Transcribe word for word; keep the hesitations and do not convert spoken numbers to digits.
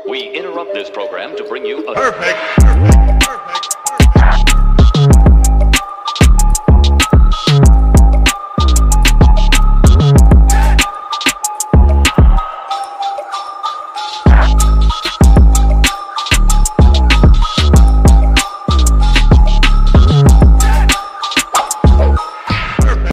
We interrupt this program to bring you a... Perfect. Perfect. Perfect.